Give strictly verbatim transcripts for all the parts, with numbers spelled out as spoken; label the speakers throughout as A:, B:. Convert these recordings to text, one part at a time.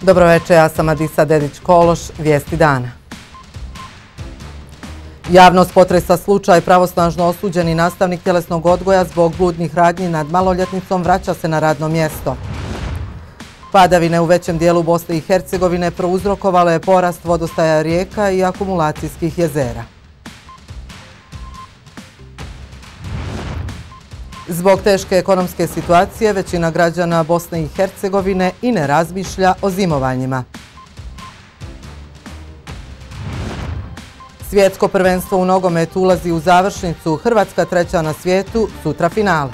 A: Dobroveče, ja sam Adisa Dedić-Kološ, vijesti dana. Javnost potresa slučaj pravosnažno osuđeni nastavnik tjelesnog odgoja zbog bludnih radnji nad maloljetnicom vraća se na radno mjesto. Padavine u većem dijelu Bosne i Hercegovine prouzrokovale je porast vodostaja rijeka i akumulacijskih jezera. Zbog teške ekonomske situacije većina građana Bosne i Hercegovine i ne razmišlja o zimovanjima. Svjetsko prvenstvo u nogometu ulazi u završnicu, Hrvatska treća na svijetu, sutra finale.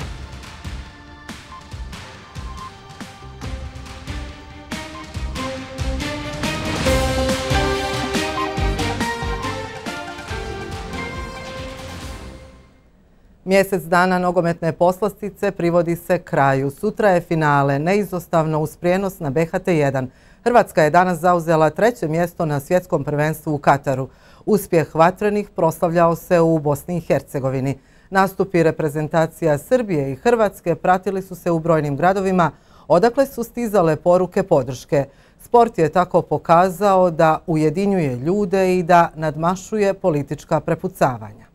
A: Mjesec dana nogometne poslastice privodi se kraju. Sutra je finale, neizostavno uz prijenos na B H T jedan. Hrvatska je danas zauzela treće mjesto na svjetskom prvenstvu u Kataru. Uspjeh vatrenih proslavljao se u Bosni i Hercegovini. Nastupi reprezentacija Srbije i Hrvatske pratili su se u brojnim gradovima, odakle su stizale poruke podrške. Sport je tako pokazao da ujedinjuje ljude i da nadmašuje politička prepucavanja.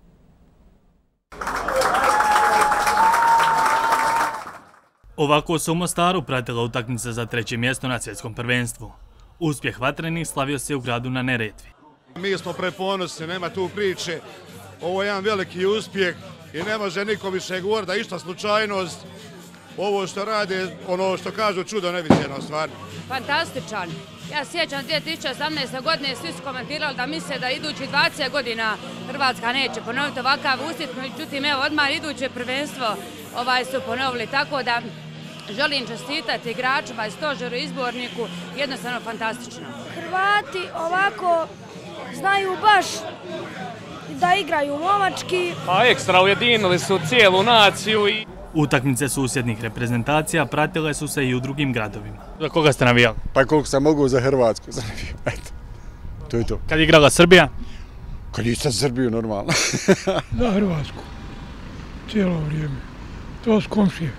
B: Ovako se u Mostaru pratila utakmica za treće mjesto na svjetskom prvenstvu. Uspjeh vatrenih slavio se u gradu na Neretvi.
C: Mi smo preponosni, nema tu priče. Ovo je jedan veliki uspjeh i ne može niko više govoriti da išta slučajnost. Ovo što rade, ono što kažu, čudo neviđeno stvarno.
D: Fantastičan. Ja sjećam dvije tisuće osamnaeste. godine svi su komentirali da misle da idući dvadeset godina Hrvatska neće ponoviti ovakav uspjeh, međutim evo odmah iduće prvenstvo ovaj su ponovili, tako da želim čestitati igračima i stožeru izborniku, jednostavno fantastično.
E: Hrvati ovako znaju baš da igraju momački.
F: Pa ekstra ujedinili su cijelu naciju. I...
B: Utakmice susjednih reprezentacija pratile su se i u drugim gradovima. Za koga ste navijali?
G: Pa koliko sam mogu za Hrvatsku. Eto, to je to.
B: Kad je igrala Srbija?
G: Kad je sad Srbiju, normalno.
H: Za Hrvatsku. Cijelo vrijeme. To su komšije.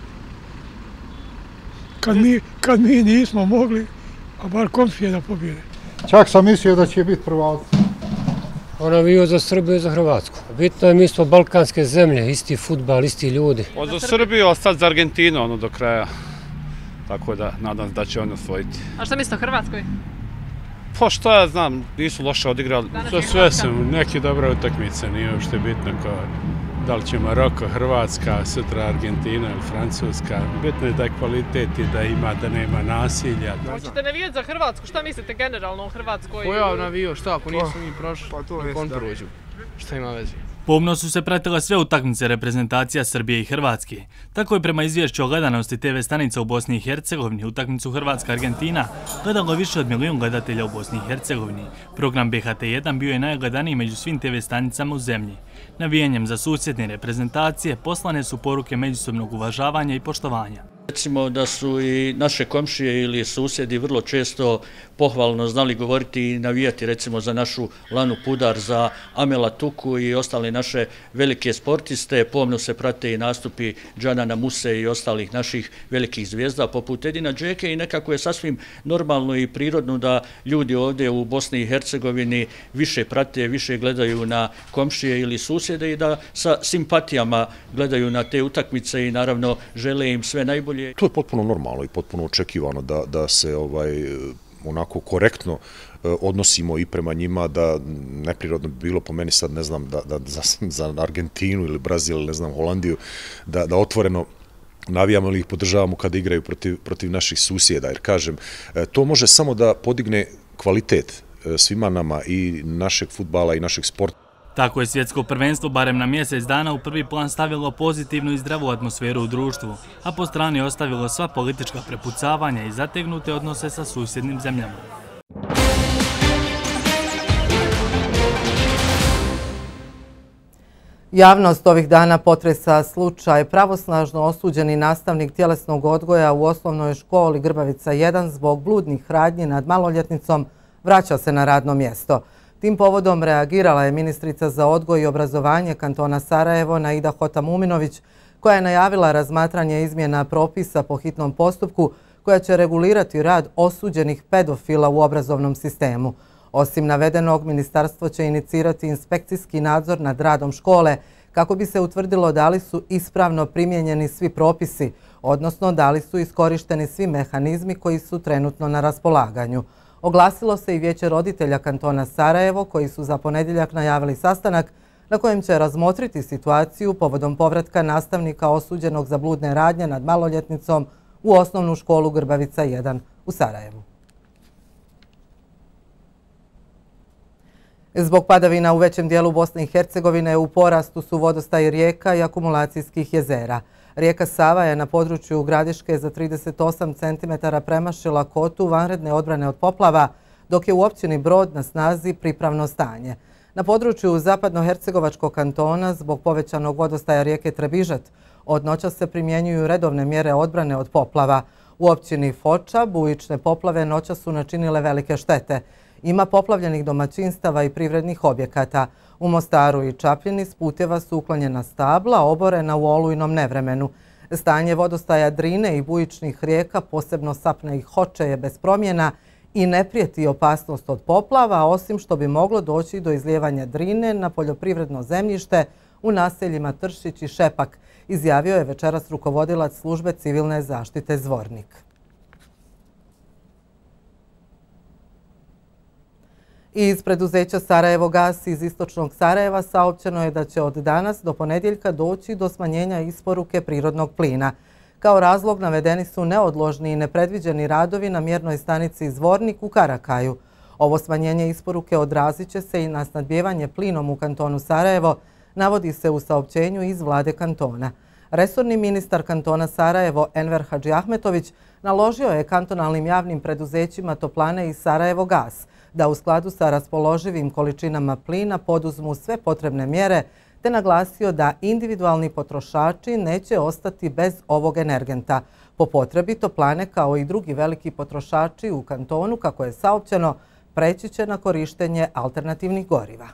H: Kad mi, kad mi nismo mogli, a bar komšije da pobjede.
I: Čak sam mislio da će biti prvaci.
J: Ona navijao za Srbiju i za Hrvatsku. Bitno je, mi smo balkanske zemlje, isti fudbal, isti ljudi.
F: Od za Srbiju, a sad za Argentinu ono do kraja. Tako da nadam se da će oni osvojiti.
K: A što mislite o Hrvatskoj?
F: Pa što ja znam, nisu loše odigrali.
H: To sve sam, neke dobre utakmice, nije uopšte bitno kao da li će Maroko, Hrvatska, sutra Argentina ili Francuska. Bitno je da je kvalitet i da ima, da nema nasilja.
K: Hoćete navijati za Hrvatsku? Šta mislite generalno o Hrvatskoj?
L: Ko ja navijao, šta ako nisu mi prošli? Pa to je prođu. Šta ima veze?
B: Pomno su se pratile sve utakmice reprezentacija Srbije i Hrvatske. Tako je prema izvješću o gledanosti T V stanica u Bosni i Hercegovini utakmicu Hrvatska-Argentina gledalo više od milijun gledatelja u Bosni i Hercegovini. Program B H T jedan bio je najgledaniji među svim T V stanicama u zemlji. Navijanjem za susjedne reprezentacije poslane su poruke međusobnog uvažavanja i poštovanja.
M: Recimo da su i naše komšije ili susjedi vrlo često pohvalno znali govoriti i navijati recimo za našu Lanu Pudar, za Amela Tuku i ostale naše velike sportiste. Pomno se prate i nastupi Džanana Muse i ostalih naših velikih zvijezda poput Edina Džeke i nekako je sasvim normalno i prirodno da ljudi ovdje u Bosni i Hercegovini više prate, više gledaju na komšije ili susjede i da sa simpatijama gledaju na te utakmice i naravno žele im sve najbolje.
N: To je potpuno normalno i potpuno očekivano da, da se ovaj onako korektno odnosimo i prema njima, da neprirodno bi bilo po meni sad, ne znam, da, da za, za Argentinu ili Brazil ili ne znam, Holandiju, da, da otvoreno navijamo ili ih podržavamo kada igraju protiv, protiv naših susjeda, jer kažem, to može samo da podigne kvalitet svima nama i našeg fudbala i našeg sporta.
B: Tako je svjetsko prvenstvo barem na mjesec dana u prvi plan stavilo pozitivnu i zdravu atmosferu u društvu, a po strani ostavilo sva politička prepucavanja i zategnute odnose sa susjednim zemljama.
A: Javnost ovih dana potresa slučaj pravosnažno osuđeni nastavnik tjelesnog odgoja u osnovnoj školi Grbavica jedan zbog bludnih radnji nad maloljetnicom vraća se na radno mjesto. Tim povodom reagirala je ministrica za odgoj i obrazovanje kantona Sarajevo Naida Hotamuminović, koja je najavila razmatranje izmjena propisa po hitnom postupku koja će regulirati rad osuđenih pedofila u obrazovnom sistemu. Osim navedenog, ministarstvo će inicirati inspekcijski nadzor nad radom škole kako bi se utvrdilo da li su ispravno primijenjeni svi propisi, odnosno da li su iskorišteni svi mehanizmi koji su trenutno na raspolaganju. Oglasilo se i Vijeće roditelja kantona Sarajevo, koji su za ponedjeljak najavili sastanak na kojem će razmotriti situaciju povodom povratka nastavnika osuđenog za bludne radnje nad maloljetnicom u osnovnu školu Grbavica jedan u Sarajevu. Zbog padavina u većem dijelu Bosne i Hercegovine u porastu su vodostaj rijeka i akumulacijskih jezera. Rijeka Sava je na području Gradiške za trideset osam centimetara premašila kotu vanredne odbrane od poplava, dok je u općini Brod na snazi pripravno stanje. Na području zapadnohercegovačkog kantona zbog povećanog vodostaja rijeke Trebižet od noćas se primjenjuju redovne mjere odbrane od poplava. U općini Foča bujične poplave noćas su načinile velike štete. Ima poplavljenih domaćinstava i privrednih objekata. U Mostaru i Čapljini s puteva su uklonjena stabla, oborena u olujnom nevremenu. Stanje vodostaja Drine i bujičnih rijeka, posebno Sapne i Hoče, je bez promjena i ne prijeti opasnost od poplava, osim što bi moglo doći do izlijevanja Drine na poljoprivredno zemljište u naseljima Tršić i Šepak, izjavio je večeras rukovodilac službe civilne zaštite Zvornik. Iz preduzeća Sarajevo Gas iz istočnog Sarajeva saopćeno je da će od danas do ponedjeljka doći do smanjenja isporuke prirodnog plina. Kao razlog navedeni su neodložni i nepredviđeni radovi na mjernoj stanici Zvornik u Karakaju. Ovo smanjenje isporuke odrazit će se i na snabdijevanje plinom u kantonu Sarajevo, navodi se u saopćenju iz vlade kantona. Resorni ministar kantona Sarajevo Enver Hadžiahmetović naložio je kantonalnim javnim preduzećima Toplane i Sarajevo Gas da u skladu sa raspoloživim količinama plina poduzmu sve potrebne mjere, te naglasio da individualni potrošači neće ostati bez ovog energenta. Po potrebi Toplane, kao i drugi veliki potrošači u kantonu, kako je saopćeno, preći će na korištenje alternativnih goriva.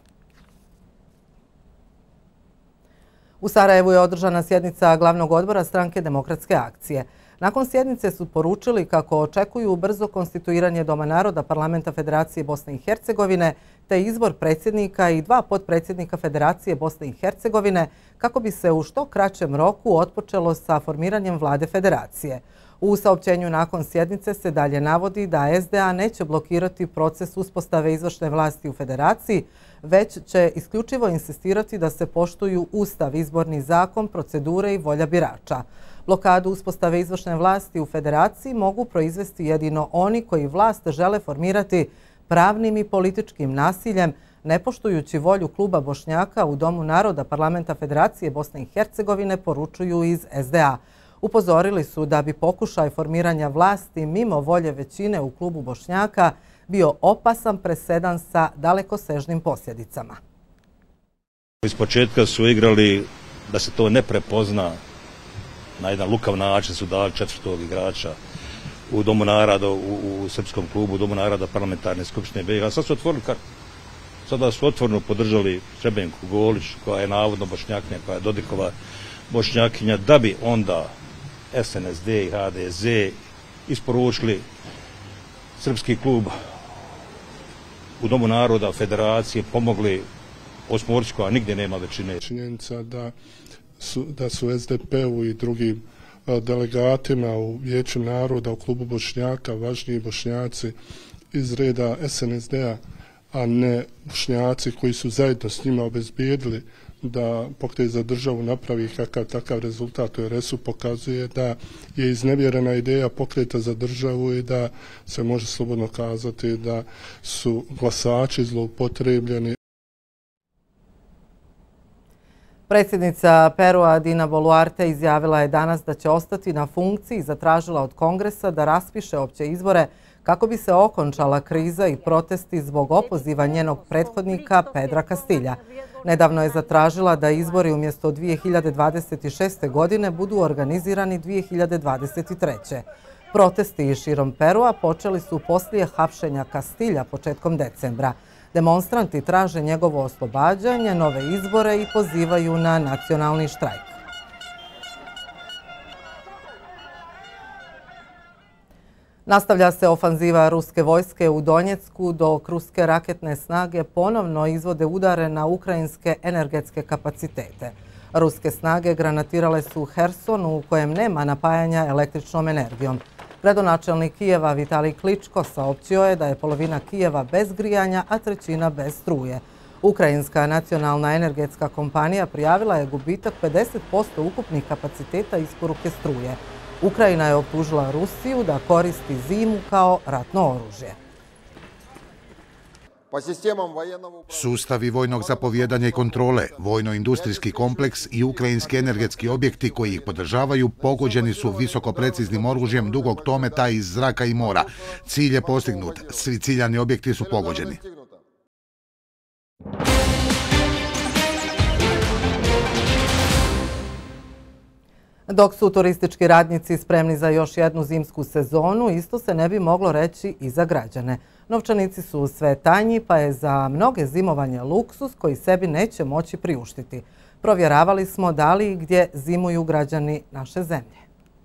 A: U Sarajevu je održana sjednica glavnog odbora Stranke demokratske akcije. Nakon sjednice su poručili kako očekuju brzo konstituiranje Doma naroda Parlamenta Federacije Bosne i Hercegovine te izbor predsjednika i dva potpredsjednika Federacije Bosne i Hercegovine kako bi se u što kraćem roku otpočelo sa formiranjem vlade Federacije. U saopćenju nakon sjednice se dalje navodi da S D A neće blokirati proces uspostave izvršne vlasti u Federaciji, već će isključivo insistirati da se poštuju Ustav, izborni zakon, procedure i volja birača. Blokadu uspostave izvršne vlasti u Federaciji mogu proizvesti jedino oni koji vlast žele formirati pravnim i političkim nasiljem, ne poštujući volju kluba Bošnjaka u Domu naroda Parlamenta Federacije Bosne i Hercegovine, poručuju iz S D A. Upozorili su da bi pokušaj formiranja vlasti mimo volje većine u klubu Bošnjaka bio opasan presedan sa dalekosežnim posljedicama.
O: Iz početka su igrali da se to ne prepozna. Na jedan lukav način su dali četvrtog igrača u Domu naroda, u, u Srpskom klubu, u Domu naroda Parlamentarne skupštine B iH. Sad su otvorili kartu. Sada su otvoreno podržali Srebrenicu Golić, koja je navodno Bošnjakinja, koja je Dodikova Bošnjakinja, da bi onda S N S D i H D Z isporučili Srpski klub u Domu naroda, Federacije, pomogli osmorci koja nigdje nema većine.
P: Činjenica da su, da su S D P-u i drugim delegatima u Vijeću naroda, u klubu Bošnjaka, važniji Bošnjaci iz reda S N S D-a, a ne Bošnjaci koji su zajedno s njima obezbijedili da Pokret za državu napravi kakav takav rezultat u R S U, pokazuje da je iznevjerena ideja Pokreta za državu i da se može slobodno kazati da su glasači zloupotrebljeni.
A: Predsjednica Perua Dina Boluarte izjavila je danas da će ostati na funkciji i zatražila od Kongresa da raspiše opće izbore kako bi se okončala kriza i protesti zbog opoziva njenog prethodnika Pedra Castilja. Nedavno je zatražila da izbori umjesto dvije hiljade dvadeset šeste. godine budu organizirani dvije hiljade dvadeset treće. Protesti širom Perua počeli su poslije hapšenja Castilja početkom decembra. Demonstranti traže njegovo oslobađanje, nove izbore i pozivaju na nacionalni štrajk. Nastavlja se ofanziva ruske vojske u Donjecku, dok ruske raketne snage ponovno izvode udare na ukrajinske energetske kapacitete. Ruske snage granatirale su Herson, u kojem nema napajanja električnom energijom. Gradonačelnik Kijeva Vitalij Kličko saopćio je da je polovina Kijeva bez grijanja, a trećina bez struje. Ukrajinska nacionalna energetska kompanija prijavila je gubitak pedeset posto ukupnih kapaciteta isporuke struje. Ukrajina je optužila Rusiju da koristi zimu kao ratno oružje.
Q: Sustavi vojnog zapovjedanja i kontrole, vojno-industrijski kompleks i ukrajinski energetski objekti koji ih podržavaju pogođeni su visokopreciznim oružjem dugog dometa iz zraka i mora. Cilj je postignut, svi ciljani objekti su pogođeni.
A: Dok su turistički radnici spremni za još jednu zimsku sezonu, isto se ne bi moglo reći i za građane. Novčanici su sve tanji, pa je za mnoge zimovanje luksuz koji sebi neće moći priuštiti. Provjeravali smo da li i gdje zimuju građani naše zemlje.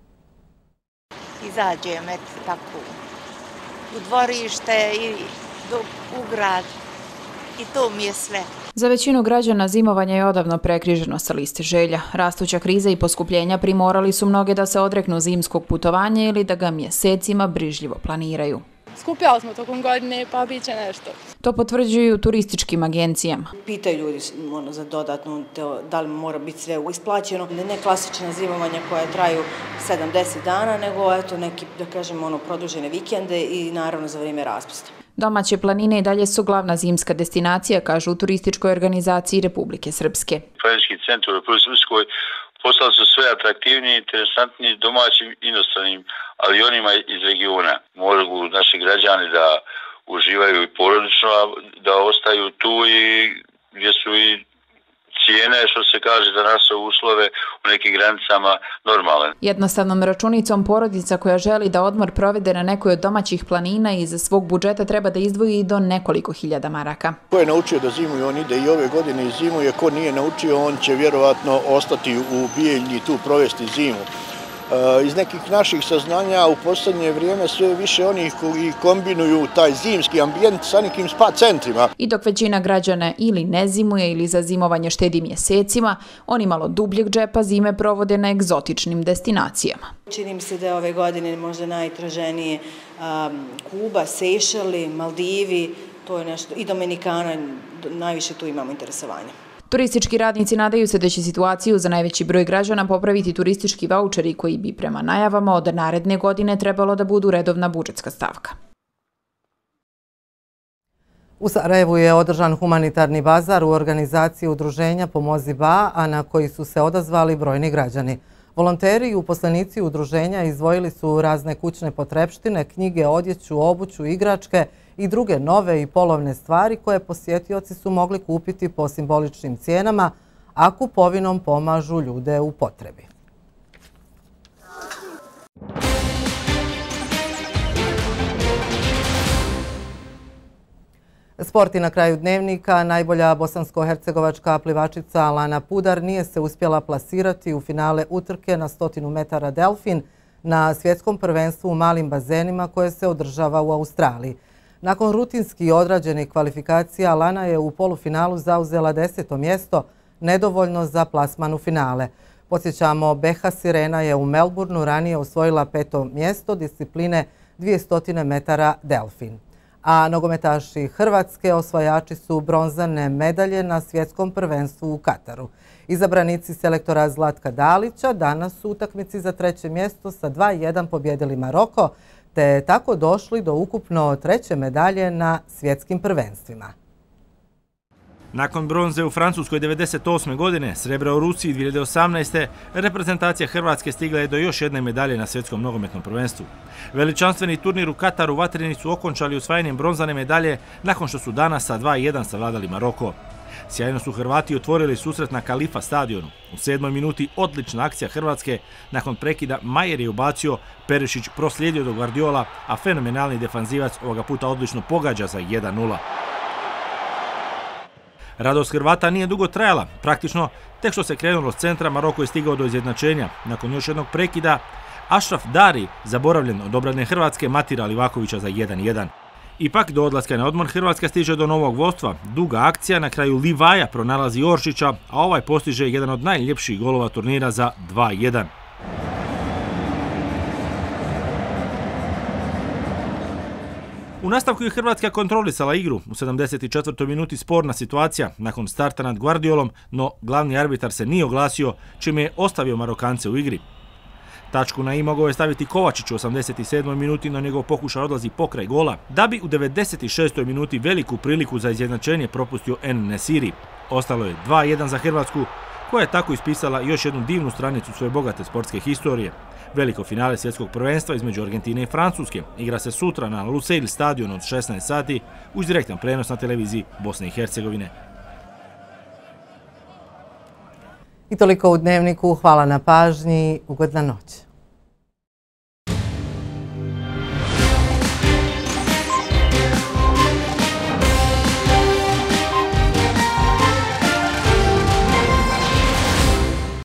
R: Izađem tako u dvorište i u grad i to mi je sve.
S: Za većinu građana zimovanje je odavno prekriženo sa liste želja. Rastuća kriza i poskupljenja primorali su mnoge da se odreknu zimskog putovanja ili da ga mjesecima brižljivo planiraju.
T: Skupljali smo tokom godine, pa bit će nešto.
S: To potvrđuju turističkim agencijama.
U: Pitaju ljudi za dodatno da li mora biti sve isplaćeno. Ne klasična zimovanja koja traju sedam do deset dana, nego eto neki, da kažem, ono, produžene vikende i naravno za vrijeme raspusta.
S: Domaće planine i dalje su glavna zimska destinacija, kažu u turističkoj organizaciji Republike Srpske.
V: Planinski centar u Republike Srpskoj postali su sve atraktivniji, interesantniji domaćim inostranim avionima iz regiona. Mogu naši građani da uživaju i porodično, da ostaju tu i gdje su i cijene, što se kaže, za naše uslove u nekim granicama normalne.
S: Jednostavnom računicom porodica koja želi da odmor provede na nekoj od domaćih planina iz svog budžeta treba da izdvoji do nekoliko hiljada maraka.
W: Ko je naučio da zimuje, on ide i ove godine i zimuje. Ko nije naučio, on će vjerovatno ostati u Bijeljni i tu provesti zimu. Iz nekih naših saznanja u posljednje vrijeme sve više onih koji kombinuju taj zimski ambijent sa nekim spa centrima.
S: I dok većina građana ili ne zimuje ili za zimovanje štedi mjesecima, oni malo dubljeg džepa zime provode na egzotičnim destinacijama.
U: Čini mi se da je ove godine možda najtraženije Kuba, Sejšeli, Maldivi, to je nešto, i Dominikana, najviše tu imamo interesovanja.
S: Turistički radnici nadaju se da će situaciju za najveći broj građana popraviti turistički vaučeri koji bi prema najavama od naredne godine trebalo da budu redovna budžetska stavka.
A: U Sarajevu je održan humanitarni bazar u organizaciji udruženja Pomozi Ba, a na koji su se odazvali brojni građani. Volonteri i uposlenici udruženja izdvojili su razne kućne potrepštine, knjige, odjeću, obuću, igračke i druge nove i polovne stvari koje posjetioci su mogli kupiti po simboličnim cijenama, a kupovinom pomažu ljude u potrebi. Sport i na kraju dnevnika. Najbolja bosansko-hercegovačka plivačica Lana Pudar nije se uspjela plasirati u finale utrke na stotinu metara delfin na svjetskom prvenstvu u malim bazenima koje se održava u Australiji. Nakon rutinski odrađenih kvalifikacija, Lana je u polufinalu zauzela deseto mjesto, nedovoljno za plasman u finale. Podsjećamo, Beha Sirena je u Melbourneu ranije osvojila peto mjesto discipline dvjesto metara delfin. A nogometaši Hrvatske osvajači su bronzane medalje na svjetskom prvenstvu u Kataru. Izabranici selektora Zlatka Dalića danas su u utakmici za treće mjesto sa dva jedan pobjedili Maroko, te tako došli do ukupno treće medalje na svjetskim prvenstvima.
X: Nakon bronze u Francuskoj devedeset osme godine, srebra u Rusiji dvije hiljade osamnaeste. reprezentacija Hrvatske stigla je do još jedne medalje na svjetskom nogometnom prvenstvu. Veličanstveni turnir u Kataru vatreni su okončali osvajanjem bronzane medalje nakon što su danas sa dva jedan savladali Maroko. Sjajno su Hrvati otvorili susret na Kalifa stadionu. U sedmoj minuti odlična akcija Hrvatske, nakon prekida Majer je ubacio, Perišić proslijedio do Guardiola, a fenomenalni defanzivac ovoga puta odlično pogađa za jedan nula. Radost Hrvata nije dugo trajala, praktično tek što se krenulo s centra, Maroko je stigao do izjednačenja. Nakon još jednog prekida, Ašraf Dari zaboravljen od obrane Hrvatske Matira Livakovića za jedan jedan. Ipak do odlaska na odmor Hrvatska stiže do novog vodstva. Duga akcija na kraju Livaja pronalazi Oršića, a ovaj postiže jedan od najljepših golova turnira za dva jedan. U nastavku je Hrvatska kontrolisala igru. U sedamdeset četvrtoj minuti sporna situacija nakon starta nad Guardiolom, no glavni arbitar se nije oglasio, čime je ostavio Marokance u igri. Tačku na i mogao je staviti Kovačić u osamdeset sedmoj minuti, no njegov pokušaj odlazi pokraj gola, da bi u devedeset šestoj minuti veliku priliku za izjednačenje propustio En Nesiri. Ostalo je dva jedan za Hrvatsku, koja je tako ispisala još jednu divnu stranicu svoje bogate sportske historije. Veliko finale svjetskog prvenstva između Argentine i Francuske igra se sutra na Lusail stadionu od šesnaest sati uz direktan prenos na televiziji Bosne i Hercegovine.
A: I toliko u Dnevniku. Hvala na pažnji. Ugodna noć.